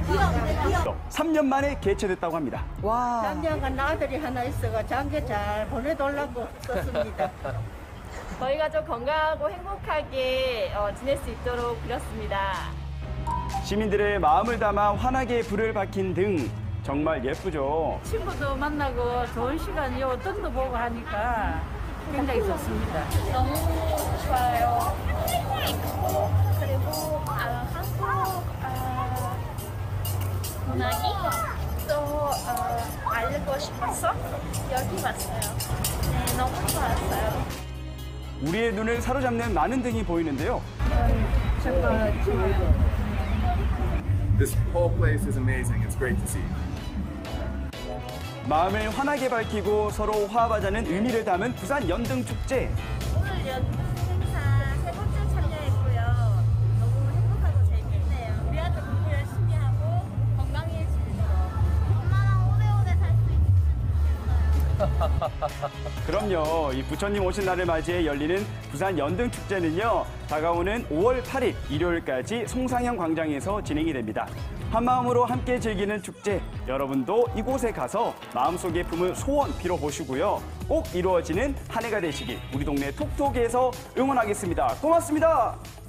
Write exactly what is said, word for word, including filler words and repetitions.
삼 년 만에 개최됐다고 합니다. 와. 장장한 아들이 하나 있어가 장계 잘 보내달라고 썼습니다. 저희 가족 건강하고 행복하게 어, 지낼 수 있도록 빌었습니다. 시민들의 마음을 담아 환하게 불을 밝힌 등 정말 예쁘죠. 친구도 만나고 좋은 시간이요. 뜻도 보고 하니까 굉장히 좋습니다. 너무 좋아요. 그리고 아, 한국 아, 문화기 또 어, 알고 싶어서 여기 왔어요. 네, 너무 좋았어요. 우리의 눈을 사로잡는 많은 등이 보이는데요. This whole place is amazing. It's great to see. 마음을 환하게 밝히고 서로 화합하자는 의미를 담은 부산 연등축제. 오늘 연 행사 세 번째 참여했고요. 너무 행복하고 재밌네요. 우리 아들 공부 열심히 하고 건강해지도록 엄마랑 오래오래 살 수 있으면 좋겠어요. 그럼요. 이 부처님 오신 날을 맞이해 열리는 부산 연등축제는요. 다가오는 오월 팔일 일요일까지 송상현 광장에서 진행이 됩니다. 한마음으로 함께 즐기는 축제, 여러분도 이곳에 가서 마음속에 품은 소원 빌어보시고요. 꼭 이루어지는 한 해가 되시길 우리 동네 톡톡에서 응원하겠습니다. 고맙습니다.